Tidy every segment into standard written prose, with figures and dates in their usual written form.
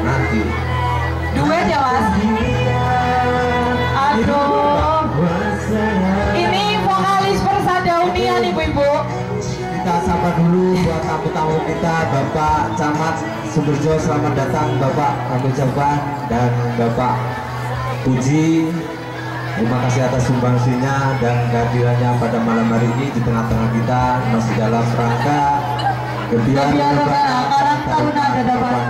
nanti. Duet ya Mas? Aduh. Ini vokalis Persada Unian ibu-ibu. Kita sapa dulu buat tamu-tamu kita, Bapak Camat Sumberjo, selamat datang Bapak kami ucapkan, dan Bapak Puji, terima kasih atas sumbangsinya dan kehadirannya pada malam hari ini di tengah-tengah kita, masih dalam rangka Gebiar Karang Taruna Dadapan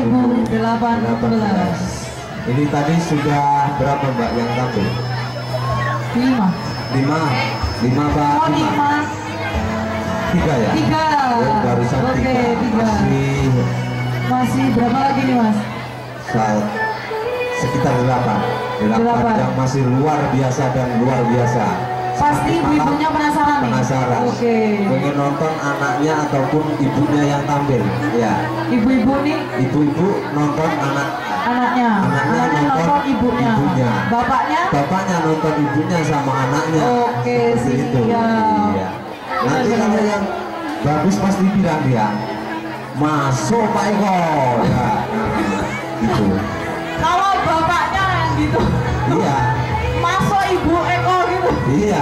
2018. Ini tadi sudah berapa Mbak yang tampil? 5 Pak? Oh 5. 3 ya? 3. Oh, barusan Oke, 3. 3. Masih berapa lagi nih Mas? Sekitar 8 yang masih luar biasa dan luar biasa. Pasti ibu-ibunya penasaran nih? Penasaran. Oke. Pengen nonton anaknya ataupun ibunya yang tampil. Ya. Ibu-ibu nih? Ibu-ibu nonton Anaknya nonton ibunya. Bapaknya nonton ibunya sama anaknya. Oke, seperti itu. Iya. Nanti kalau yang bagus pasti bilang dia masuk Pak Eko. Ya. Gitu. Kalau bapaknya yang gitu. Iya. Masuk Ibu Eko gitu. Iya.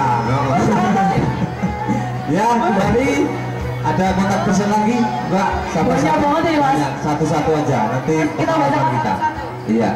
Ya, kembali ada kontak person lagi, Mbak. Banyak banget ya, Mas. Satu-satu aja. Nanti kita baca kita. Iya.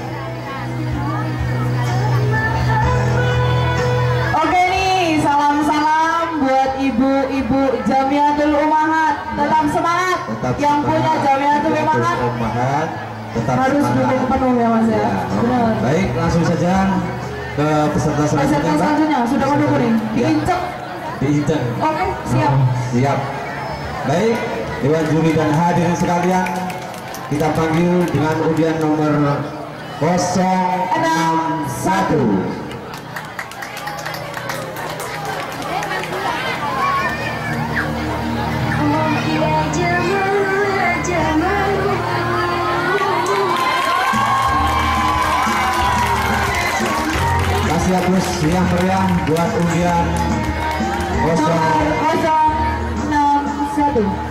Oke nih, salam-salam buat ibu-ibu Jamiatul Ummahat. Tetap semangat. Yang punya Jamiatul Ummahat harus dukung penuh ya Mas ya. Benar. Baik, langsung saja ke peserta selanjutnya. Sudah menunggu nih. Diinjak. Oke, siap. Siap. Baik, Dewan Juri dan hadirin sekalian, kita panggil dengan undian nomor 061. Kasih aplaus yang meriah buat undian 061.